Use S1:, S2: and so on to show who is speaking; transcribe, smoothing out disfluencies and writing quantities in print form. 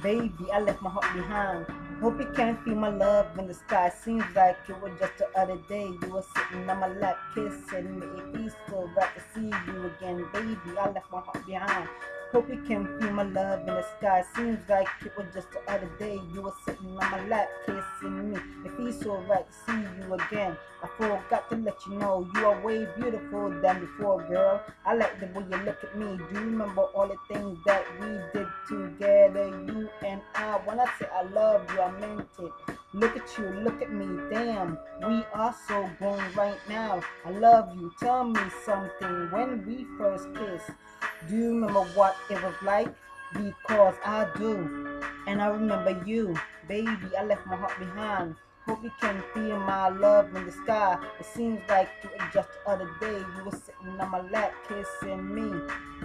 S1: Baby, I left my heart behind. Hope you can feel my love in the sky. Seems like it was just the other day. You were sitting on my lap, kissing me. It feels so right to see you again. Baby, I left my heart behind. Hope you can feel my love in the sky. Seems like it was just the other day. You were sitting on my lap, kissing me. It feels so right to see you again. I forgot to let you know you are way beautiful than before, girl. I like the way you look at me. Do you remember all the things that we did together, you and I? When I say I love you, I meant it. Look at you, look at me, damn. We are so grown right now. I love you. Tell me something. When we first kissed, do you remember what it was like? Because I do. And I remember you. Baby, I left my heart behind. Hope you can feel my love in the sky. It seems like it was just the other day. You were sitting on my lap kissing me.